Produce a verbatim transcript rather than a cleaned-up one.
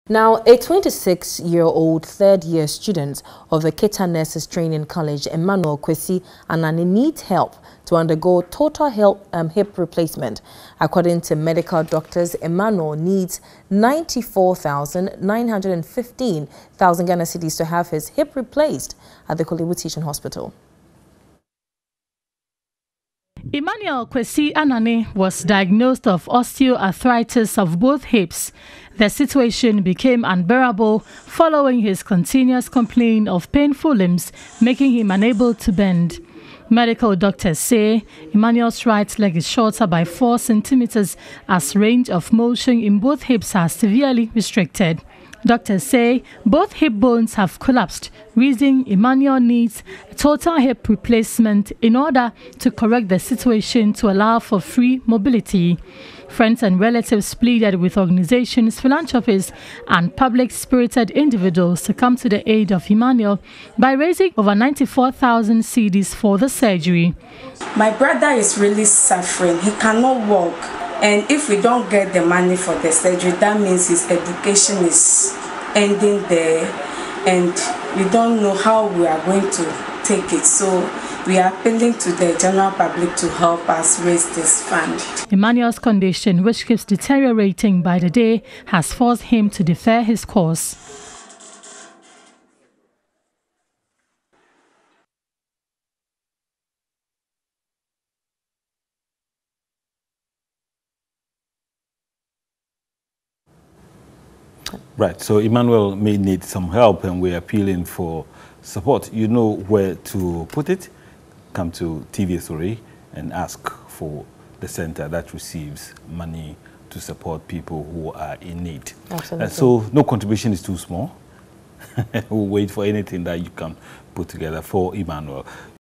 Now, a twenty-six-year-old third-year student of the Keta Nurses Training College, Emmanuel Kwesi Anani, needs help to undergo total hip, um, hip replacement. According to medical doctors, Emmanuel needs ninety-four thousand nine hundred fifteen thousand Ghana cedis to have his hip replaced at the Korle Bu Teaching Hospital. Emmanuel Kwesi Anani was diagnosed of osteoarthritis of both hips. The situation became unbearable following his continuous complaint of painful limbs, making him unable to bend. Medical doctors say Emmanuel's right leg is shorter by four centimeters as range of motion in both hips are severely restricted. Doctors say both hip bones have collapsed, reason Emmanuel needs a total hip replacement in order to correct the situation to allow for free mobility. Friends and relatives pleaded with organizations, philanthropists and public-spirited individuals to come to the aid of Emmanuel by raising over ninety-four thousand cedis for the surgery. My brother is really suffering. He cannot walk. And if we don't get the money for the surgery, that means his education is ending there. And we don't know how we are going to take it. So we are appealing to the general public to help us raise this fund. Emmanuel's condition, which keeps deteriorating by the day, has forced him to defer his course. Right, so Emmanuel may need some help and we're appealing for support. You know where to put it. Come to T V three and ask for the center that receives money to support people who are in need. Absolutely. Uh, so no contribution is too small. We'll wait for anything that you can put together for Emmanuel.